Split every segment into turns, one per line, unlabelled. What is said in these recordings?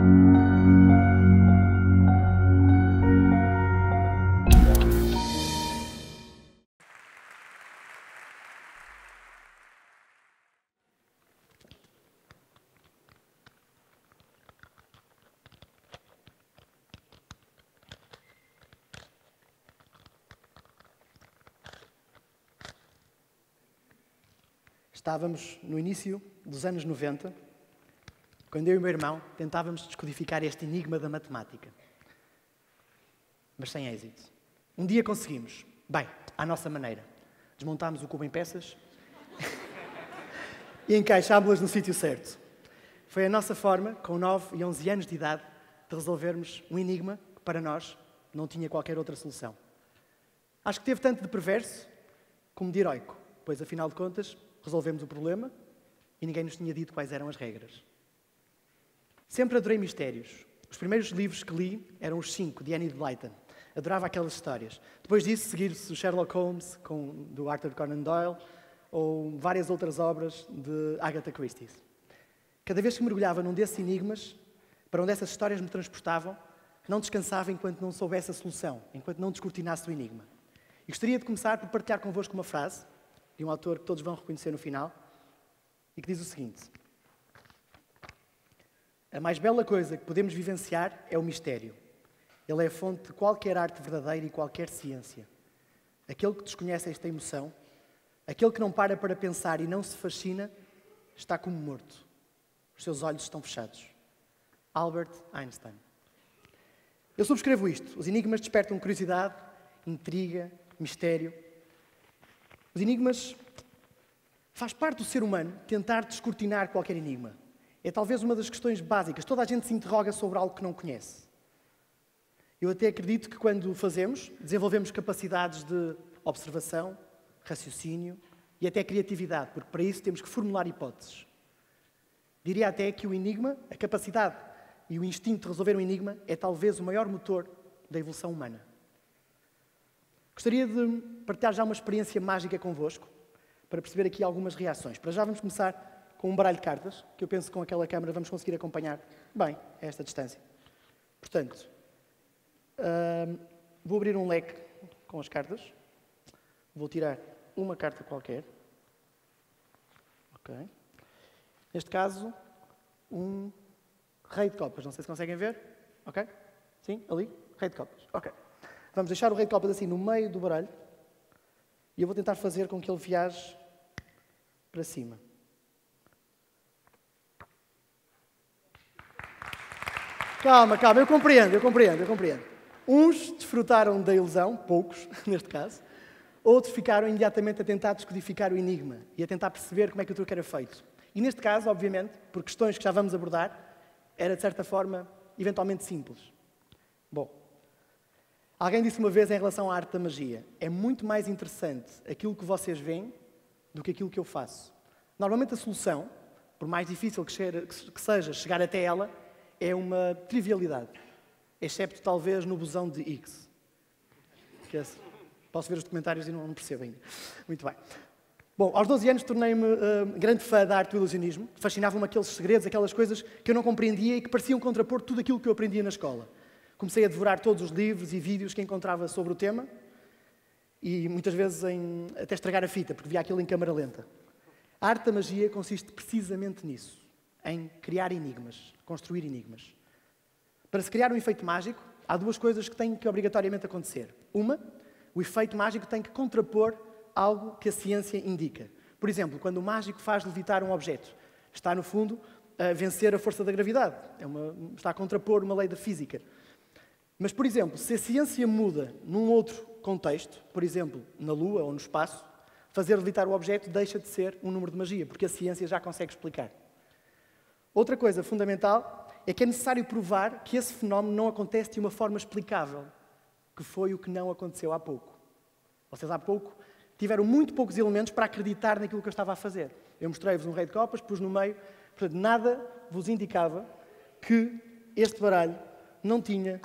Estávamos no início dos anos 90, quando eu e o meu irmão tentávamos descodificar este enigma da matemática. Mas sem êxito. Um dia conseguimos. Bem, à nossa maneira. Desmontámos o cubo em peças e encaixámos-las no sítio certo. Foi a nossa forma, com 9 e 11 anos de idade, de resolvermos um enigma que, para nós, não tinha qualquer outra solução. Acho que teve tanto de perverso como de heroico, pois, afinal de contas, resolvemos o problema e ninguém nos tinha dito quais eram as regras. Sempre adorei mistérios. Os primeiros livros que li eram os 5, de Enid Blyton. Adorava aquelas histórias. Depois disso, seguir-se o Sherlock Holmes, do Arthur Conan Doyle, ou várias outras obras de Agatha Christie. Cada vez que mergulhava num desses enigmas, para onde essas histórias me transportavam, não descansava enquanto não soubesse a solução, enquanto não descortinasse o enigma. E gostaria de começar por partilhar convosco uma frase de um autor que todos vão reconhecer no final, e que diz o seguinte: a mais bela coisa que podemos vivenciar é o mistério. Ele é a fonte de qualquer arte verdadeira e qualquer ciência. Aquele que desconhece esta emoção, aquele que não para pensar e não se fascina, está como morto. Os seus olhos estão fechados. Albert Einstein. Eu subscrevo isto. Os enigmas despertam curiosidade, intriga, mistério. Os enigmas faz parte do ser humano tentar descortinar qualquer enigma. É talvez uma das questões básicas. Toda a gente se interroga sobre algo que não conhece. Eu até acredito que quando o fazemos, desenvolvemos capacidades de observação, raciocínio e até criatividade, porque para isso temos que formular hipóteses. Diria até que o enigma, a capacidade e o instinto de resolver um enigma é talvez o maior motor da evolução humana. Gostaria de partilhar já uma experiência mágica convosco, para perceber aqui algumas reações. Para já vamos começar com um baralho de cartas, que eu penso que com aquela câmera vamos conseguir acompanhar bem a esta distância. Portanto, vou abrir um leque com as cartas. Vou tirar uma carta qualquer. Ok. Neste caso, um rei de copas. Não sei se conseguem ver. Ok? Sim? Ali? Rei de copas. Ok. Vamos deixar o rei de copas assim no meio do baralho e eu vou tentar fazer com que ele viaje para cima. Calma, eu compreendo. Uns desfrutaram da ilusão, poucos, neste caso. Outros ficaram imediatamente a tentar descodificar o enigma e a tentar perceber como é que o truque era feito. E neste caso, obviamente, por questões que já vamos abordar, era de certa forma, eventualmente simples. Bom. Alguém disse uma vez em relação à arte da magia: é muito mais interessante aquilo que vocês veem do que aquilo que eu faço. Normalmente a solução, por mais difícil que seja chegar até ela, é uma trivialidade. Excepto talvez no bosão de Higgs. Posso ver os documentários e não percebo ainda. Muito bem. Bom, aos 12 anos tornei-me grande fã da arte do ilusionismo. Fascinavam-me aqueles segredos, aquelas coisas que eu não compreendia e que pareciam contrapor tudo aquilo que eu aprendia na escola. Comecei a devorar todos os livros e vídeos que encontrava sobre o tema e muitas vezes até estragar a fita, porque via aquilo em câmara lenta. A arte da magia consiste precisamente nisso, em criar enigmas, construir enigmas. Para se criar um efeito mágico, há duas coisas que têm que obrigatoriamente acontecer. Uma, o efeito mágico tem que contrapor algo que a ciência indica. Por exemplo, quando o mágico faz levitar um objeto, está, no fundo, a vencer a força da gravidade. Está a contrapor uma lei da física. Mas, por exemplo, se a ciência muda num outro contexto, por exemplo, na Lua ou no espaço, fazer levitar o objeto deixa de ser um número de magia, porque a ciência já consegue explicar. Outra coisa fundamental é que é necessário provar que esse fenómeno não acontece de uma forma explicável, que foi o que não aconteceu há pouco. Vocês há pouco tiveram muito poucos elementos para acreditar naquilo que eu estava a fazer. Eu mostrei-vos um rei de copas, pus no meio, portanto, nada vos indicava que este baralho não tinha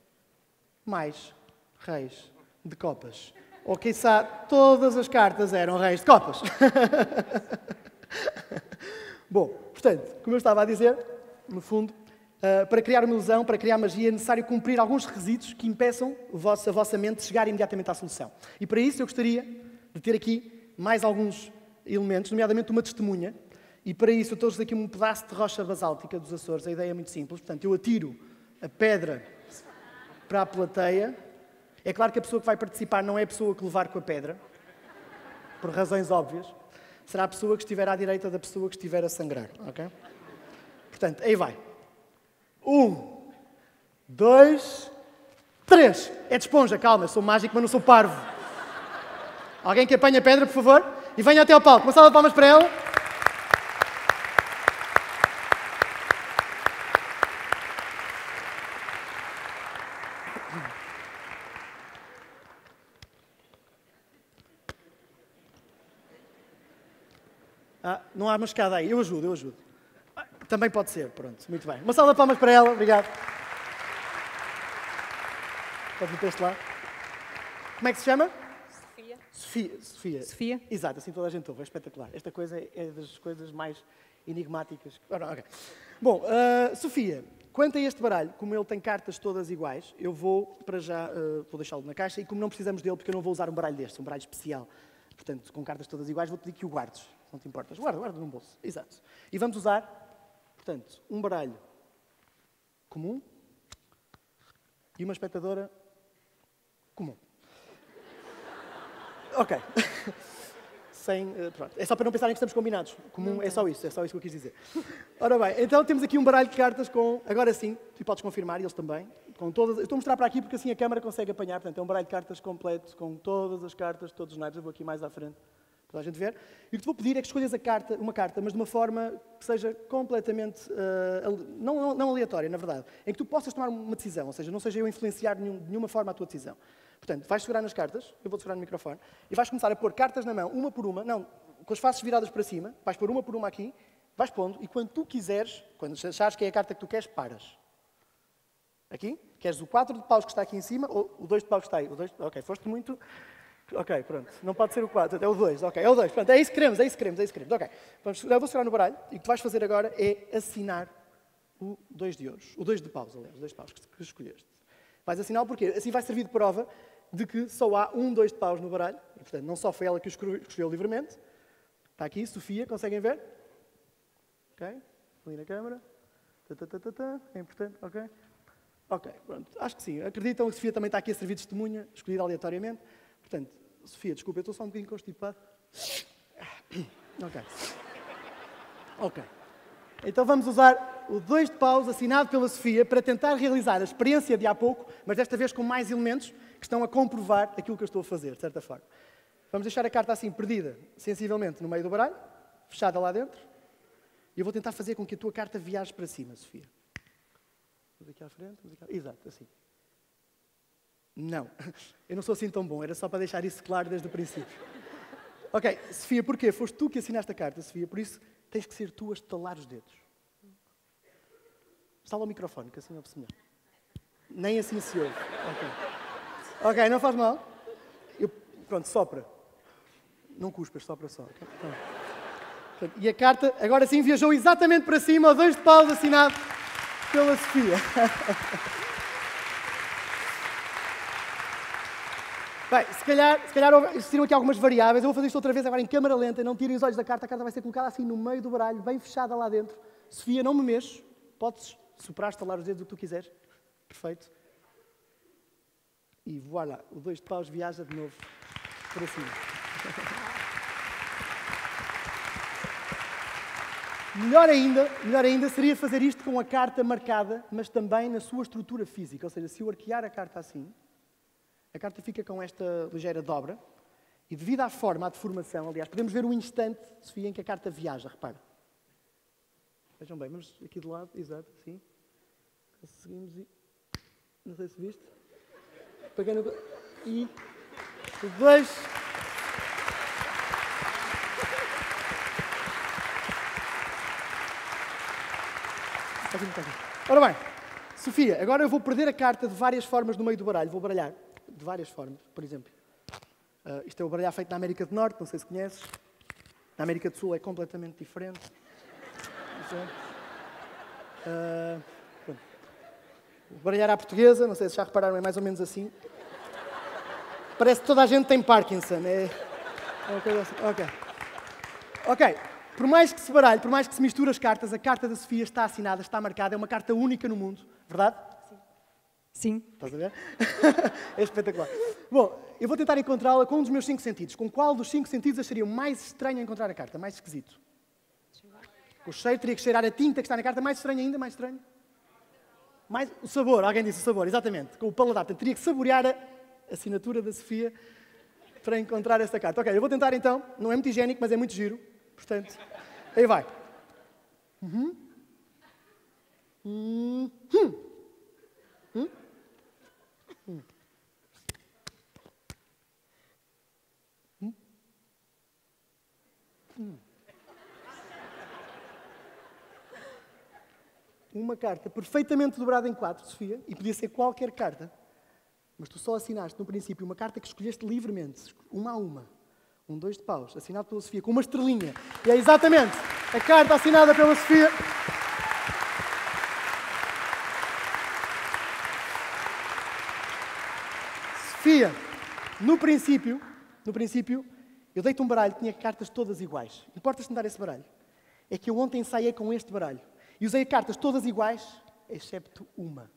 mais reis de copas. Ou, quiçá, todas as cartas eram reis de copas. Bom, portanto, como eu estava a dizer, no fundo, Para criar uma ilusão, para criar magia, é necessário cumprir alguns requisitos que impeçam a vossa mente de chegar imediatamente à solução. E para isso eu gostaria de ter aqui mais alguns elementos, nomeadamente uma testemunha. E para isso eu trouxe aqui um pedaço de rocha basáltica dos Açores. A ideia é muito simples. Portanto, eu atiro a pedra para a plateia. É claro que a pessoa que vai participar não é a pessoa que levar com a pedra, por razões óbvias. Será a pessoa que estiver à direita da pessoa que estiver a sangrar. Ok? Portanto, aí vai. 1, 2, 3. É de esponja, calma, eu sou mágico, mas não sou parvo. Alguém que apanhe a pedra, por favor, e venha até ao palco. Uma salva de palmas para ela. Não há uma escada aí, eu ajudo. Também pode ser, pronto, muito bem. Uma salva de palmas para ela, obrigado. Pode meter este lá. Como é que se chama? Sofia. Exato, assim toda a gente ouve, é espetacular. Esta coisa é das coisas mais enigmáticas. Okay. Bom, Sofia, quanto a este baralho, como ele tem cartas todas iguais, eu vou, para já, vou deixá-lo na caixa, e como não precisamos dele, porque eu não vou usar um baralho deste, um baralho especial, portanto, com cartas todas iguais, vou pedir que o guardes, não te importas. Guarda num bolso, exato. E vamos usar, portanto, um baralho comum e uma espectadora comum. Ok. Pronto. É só para não pensarem que estamos combinados. Comum é só isso que eu quis dizer. Ora bem, então temos aqui um baralho de cartas com, agora sim, tu podes confirmar, e eles também, com todas, eu estou a mostrar para aqui porque assim a câmara consegue apanhar, portanto é um baralho de cartas completo, com todas as cartas, todos os naipes, eu vou aqui mais à frente, para a gente ver. E o que te vou pedir é que escolhas uma carta, mas de uma forma que seja completamente, não aleatória, na verdade, em que tu possas tomar uma decisão, ou seja, não seja eu influenciar de nenhuma forma a tua decisão. Portanto, vais segurar nas cartas, eu vou segurar no microfone, e vais começar a pôr cartas na mão, uma por uma, não, com as faces viradas para cima, vais pôr uma por uma aqui, vais pondo, e quando tu quiseres, quando achares que é a carta que tu queres, paras. Aqui? Queres o 4 de paus que está aqui em cima, ou o 2 de paus que está aí? Ok, foste muito... Ok, pronto, não pode ser o 4, é o 2, ok, é o 2, pronto, é isso que queremos, ok. Eu vou segurar no baralho, e o que tu vais fazer agora é assinar o 2 de ouros, o 2 de paus, aliás, o 2 de paus que escolheste. Vais assinar porque assim vai servir de prova de que só há 2 de paus no baralho. E, portanto, não só foi ela que o escolheu livremente. Está aqui, Sofia, conseguem ver? Ok, ali na câmara. É importante, ok? Ok, pronto, acho que sim. Acreditam que a Sofia também está aqui a servir de testemunha, escolhida aleatoriamente. Portanto, Sofia, desculpa, eu estou só um bocadinho constipado. Ok. Então vamos usar o 2 de paus assinado pela Sofia para tentar realizar a experiência de há pouco, mas desta vez com mais elementos que estão a comprovar aquilo que eu estou a fazer, de certa forma. Vamos deixar a carta assim perdida, sensivelmente, no meio do baralho, fechada lá dentro, e eu vou tentar fazer com que a tua carta viaje para cima, Sofia. Vamos aqui à frente, exato, assim. Não, eu não sou assim tão bom, era só para deixar isso claro desde o princípio. Ok, Sofia, porquê? Foste tu que assinaste a carta, Sofia, por isso tens que ser tu a estalar os dedos. Estala o microfone, que assim ouve-se melhor. Nem assim se ouve. Ok, não faz mal. Pronto, sopra. Não cuspas, sopra só. Okay? Pronto. E a carta, agora sim, viajou exatamente para cima, o 2 de paus assinado pela Sofia. Bem, se calhar existiram aqui algumas variáveis. Eu vou fazer isto outra vez agora em câmara lenta. Não tirem os olhos da carta. A carta vai ser colocada assim no meio do baralho, bem fechada lá dentro. Sofia, não me mexes. Podes soprar, estalar os dedos, o que tu quiseres. Perfeito. E voilà, o 2 de paus viaja de novo para cima. Melhor ainda seria fazer isto com a carta marcada, mas também na sua estrutura física. Ou seja, se eu arquear a carta assim, a carta fica com esta ligeira dobra, e devido à forma, à deformação, aliás, podemos ver o instante, Sofia, em que a carta viaja, repara. Vejam bem, vamos aqui do lado, exato, assim. Seguimos e... Não sei se viste. Pegando... E... 2... Ora bem, Sofia, agora eu vou perder a carta de várias formas no meio do baralho. Vou baralhar de várias formas, por exemplo. Isto é o baralhar feito na América do Norte, não sei se conheces. Na América do Sul é completamente diferente. Pronto. Baralhar à portuguesa, não sei se já repararam, é mais ou menos assim. Parece que toda a gente tem Parkinson. É uma coisa assim. Ok. Por mais que se baralhe, por mais que se misture as cartas, a carta da Sofia está assinada, está marcada, é uma carta única no mundo, verdade?
Sim.
Estás a ver? É espetacular. Bom, eu vou tentar encontrá-la com um dos meus 5 sentidos. Com qual dos 5 sentidos acharia mais estranho encontrar a carta? Mais esquisito? O cheiro, teria que cheirar a tinta que está na carta. Mais estranho ainda? Mais estranho? Mais o sabor, alguém disse o sabor, exatamente. Com o paladar. Portanto, teria que saborear a assinatura da Sofia para encontrar esta carta. Ok, eu vou tentar então. Não é muito higiênico, mas é muito giro. Portanto, aí vai. Uma carta perfeitamente dobrada em 4, Sofia, e podia ser qualquer carta, mas tu só assinaste no princípio uma carta que escolheste livremente, uma a uma. 2 de paus, assinado pela Sofia, com uma estrelinha. E é exatamente a carta assinada pela Sofia. Sofia, no princípio, eu dei-te um baralho, tinha cartas todas iguais. Importas-te me dar esse baralho? É que eu ontem ensaiei com este baralho. E usei cartas todas iguais, excepto uma.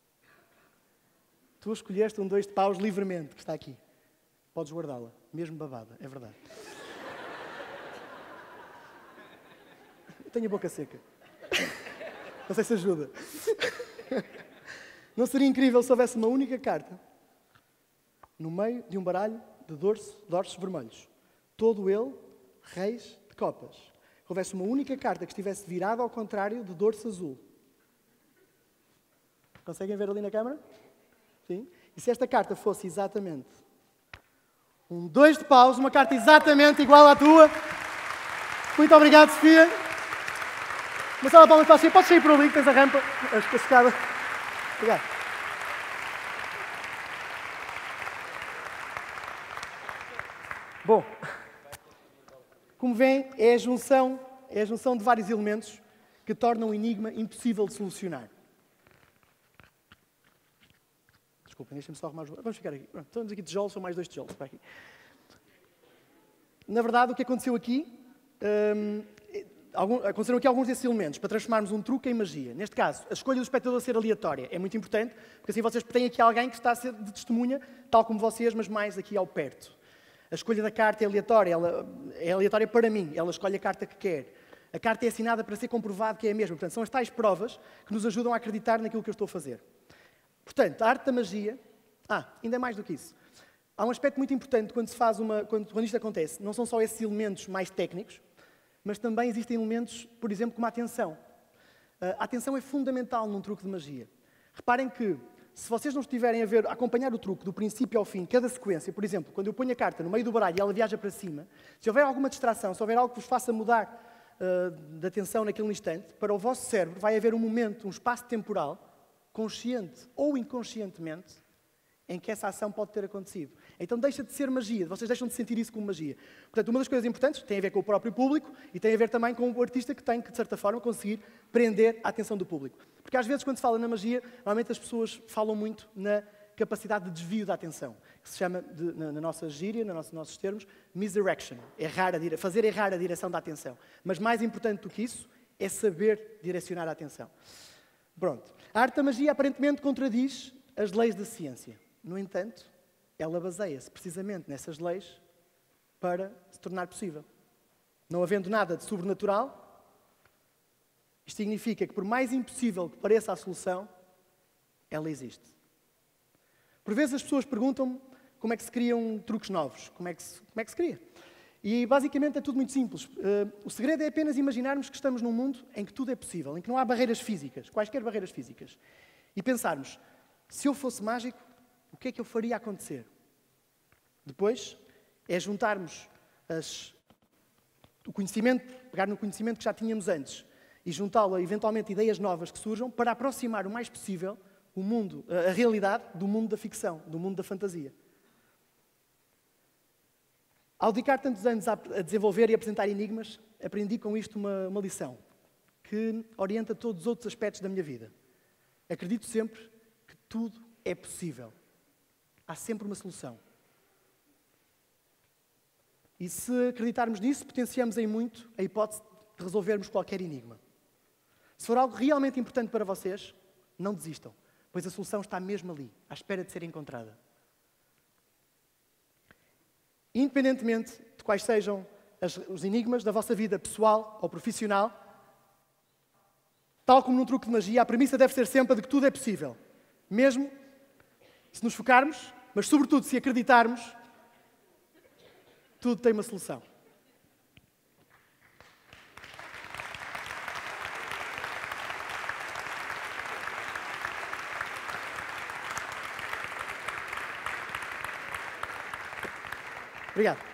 Tu escolheste 2 de paus livremente, que está aqui. Podes guardá-la, mesmo babada, é verdade. Eu tenho a boca seca. Não sei se ajuda. Não seria incrível se houvesse uma única carta no meio de um baralho de dorsos vermelhos? Todo ele, reis de copas. Que houvesse uma única carta que estivesse virada ao contrário de dorso azul. Conseguem ver ali na câmara? Sim? E se esta carta fosse exatamente 2 de paus, uma carta exatamente igual à tua. Muito obrigado, Sofia. Uma salva de palmas para a Sofia. Podes sair por ali, que tens a rampa, a escada. Obrigado. Bom, como veem, é a junção de vários elementos que tornam o enigma impossível de solucionar. Desculpem, deixem-me só arrumar os... Vamos ficar aqui. Pronto, estamos aqui tijolos, são mais 2 tijolos para aqui. Na verdade, o que aconteceu aqui... aconteceram aqui alguns desses elementos para transformarmos um truque em magia. Neste caso, a escolha do espectador ser aleatória é muito importante, porque assim vocês têm aqui alguém que está a ser de testemunha, tal como vocês, mas mais aqui ao perto. A escolha da carta é aleatória, ela é aleatória para mim, ela escolhe a carta que quer. A carta é assinada para ser comprovado que é a mesma. Portanto, são as tais provas que nos ajudam a acreditar naquilo que eu estou a fazer. Portanto, a arte da magia... ainda mais do que isso. Há um aspecto muito importante quando isto acontece. Não são só esses elementos mais técnicos, mas também existem elementos, por exemplo, como a atenção. A atenção é fundamental num truque de magia. Reparem que, se vocês não estiverem a acompanhar o truque do princípio ao fim, cada sequência, por exemplo, quando eu ponho a carta no meio do baralho e ela viaja para cima, se houver alguma distração, se houver algo que vos faça mudar de atenção naquele instante, para o vosso cérebro vai haver um momento, um espaço temporal, consciente ou inconscientemente, em que essa ação pode ter acontecido. Então deixa de ser magia, vocês deixam de sentir isso como magia. Portanto, uma das coisas importantes tem a ver com o próprio público e tem a ver também com o artista que tem que, de certa forma, conseguir prender a atenção do público. Porque às vezes, quando se fala na magia, normalmente as pessoas falam muito na capacidade de desvio da atenção, que se chama, na nossa gíria, nos nossos termos, misdirection. Fazer errar a direção da atenção. Mas mais importante do que isso é saber direcionar a atenção. Pronto. A arte da magia aparentemente contradiz as leis da ciência. No entanto, ela baseia-se precisamente nessas leis para se tornar possível. Não havendo nada de sobrenatural, isto significa que, por mais impossível que pareça a solução, ela existe. Por vezes as pessoas perguntam-me como é que se criam truques novos, como é que se cria. E basicamente é tudo muito simples. O segredo é apenas imaginarmos que estamos num mundo em que tudo é possível, em que não há barreiras físicas, quaisquer barreiras físicas. E pensarmos, se eu fosse mágico, o que é que eu faria acontecer? Depois é juntarmos o conhecimento, pegar no conhecimento que já tínhamos antes e juntá-lo a eventualmente ideias novas que surjam para aproximar o mais possível o mundo, a realidade do mundo da ficção, do mundo da fantasia. Ao dedicar tantos anos a desenvolver e apresentar enigmas, aprendi com isto uma lição que orienta todos os outros aspectos da minha vida. Acredito sempre Tudo é possível. Há sempre uma solução. E se acreditarmos nisso, potenciamos em muito a hipótese de resolvermos qualquer enigma. Se for algo realmente importante para vocês, não desistam, pois a solução está mesmo ali, à espera de ser encontrada. Independentemente de quais sejam os enigmas da vossa vida pessoal ou profissional, tal como num truque de magia, a premissa deve ser sempre a de que tudo é possível. Mesmo se nos focarmos, mas sobretudo se acreditarmos, tudo tem uma solução. Obrigado.